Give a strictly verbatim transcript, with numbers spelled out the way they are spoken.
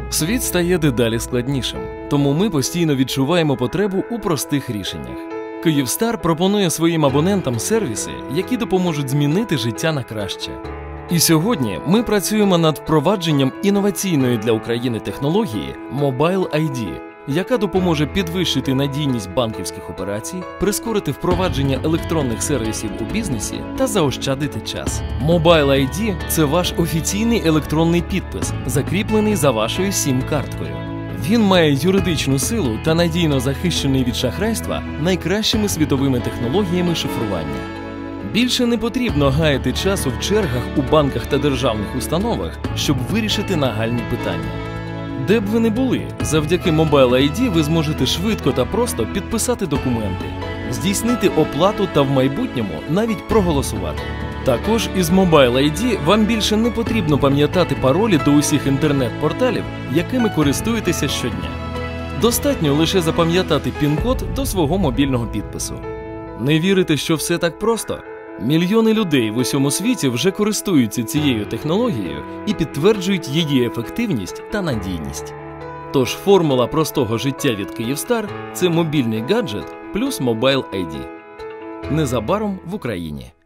Світ стає дедалі складнішим, тому ми постійно відчуваємо потребу у простих рішеннях. Kyivstar пропонує своїм абонентам сервіси, які допоможуть змінити життя на краще. І сьогодні ми працюємо над впровадженням інноваційної для України технології Mobile ай ді, яка допоможе підвищити надійність банківських операцій, прискорити впровадження електронних сервісів у бізнесі та заощадити час. Mobile ай ді – це ваш офіційний електронний підпис, закріплений за вашою сім-карткою. Він має юридичну силу та надійно захищений від шахрайства найкращими світовими технологіями шифрування. Більше не потрібно гаяти часу в чергах у банках та державних установах, щоб вирішити нагальні питання. Де б ви не були, завдяки Mobile ай ді ви зможете швидко та просто підписати документи, здійснити оплату та в майбутньому навіть проголосувати. Також із Mobile ай ді вам більше не потрібно пам'ятати паролі до усіх інтернет-порталів, якими користуєтеся щодня. Достатньо лише запам'ятати пін-код до свого мобільного підпису. Не вірите, що все так просто? Мільйони людей в усьому світі вже користуються цією технологією і підтверджують її ефективність та надійність. Тож формула простого життя від Kyivstar – це мобільний гаджет плюс Mobile ай ді. Незабаром в Україні.